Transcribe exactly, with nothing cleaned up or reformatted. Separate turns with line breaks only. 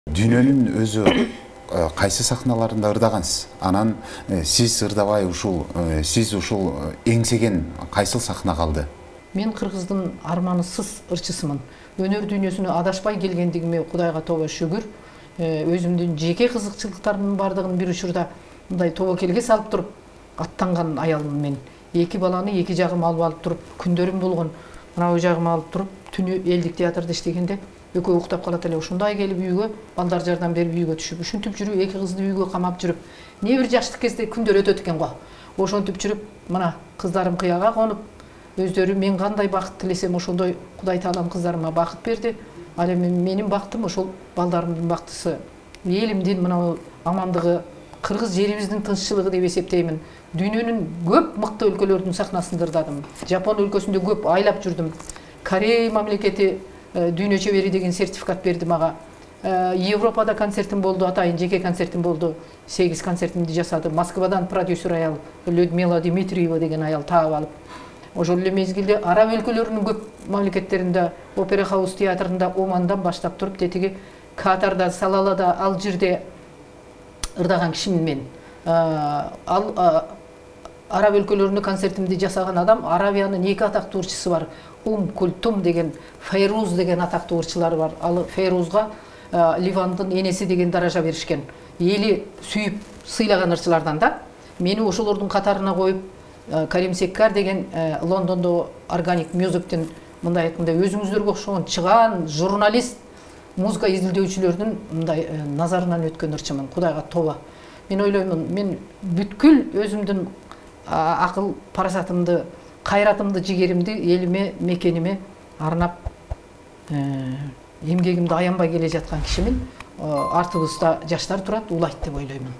Дүйнөнүн өзү кайсы сахналарында ырдагансыз? Анан сиз ырдабай ушул сиз ушул эңсеген кайсыл сахна калды?
Мен кыргыздын арманысыз ырчысымын. Өнөр дүйнөсүнө адашпай келгендигиме Кудайга тоба шүгүр. Өзүмдүн жеке кызыкчылыктарымдын бардыгын бир учурда мындай тобокелге салып туруп аттанган аялмын мен. Эки баланы эки жагыма алып алып туруп күндөрүм болгон. Мына жагыма алып туруп түнү элдик театрда иштегенде экөө уктап калат эле. Ушундай келип үйгө балдар жардам берип үйгө түшүп, ушинтип жүрүп эки кызды үйгө камап жүрүп, не бир жаштык кезде күндөр өтөт экен го. Ошентип жүрүп, мына кыздарым кыяга конуп, өздөрү мен кандай бакыт тилесем ошондой Кудай таалам кыздарыма бакыт берди. Ал эми менин бактым ошол балдарымдын бактысы. Элимдин мына амандыгы, кыргыз жерибиздин тынччылыгы деп эсептеймин. Дүйнөнүн көп мыкты өлкөлөрдүн сахнасында ырдадым. Жапон өлкөсүндө көп айлап жүрдүм. Корей мамлекети дүйнө чебери деген сертификат берди мага. Европада концертим болду, атайын жеке концертим болду. сегиз концертимди жасадым. Москвадан продюсер аял Людмила Дмитриева деген аял таап алып. Ошол эле мезгилде араб өлкөлөрүнүн көп мамлекеттеринде, Опера Хаус театрында Омандан баштап туруп, тетиги Катарда, Салалада, Алжирде ырдаган кишимин мен. Ал араб өлкөлөрүнө концертимди жасаган адам, Арабиянын эки атактуу ырчысы бар. Ум Культум деген, Фейруз деген атактуу ырчылары бар. Ал Фейрузга Ливандын энеси деген даража беришкен. Эли сүйүп сыйлаган ырчылардан да. Мени ошолордун катарына коюп, Карим Секкар деген Лондондо Organic Music'тин мындай айтканда өзүңүздөргө окшогон чыгаан журналист, музыка изилдөөчүлөрдүн мындай назарынан өткөн ырчымын. Кудайга тоба. Мен ойлоймун, мен бүткүл өзүмдүн акыл парасатымды, кайратымды, жигеримди элиме, мекениме арнап эмгегимди аянбай келе жаткан кишимин. Артыбызда жаштар турат, улайт деп ойлоймун.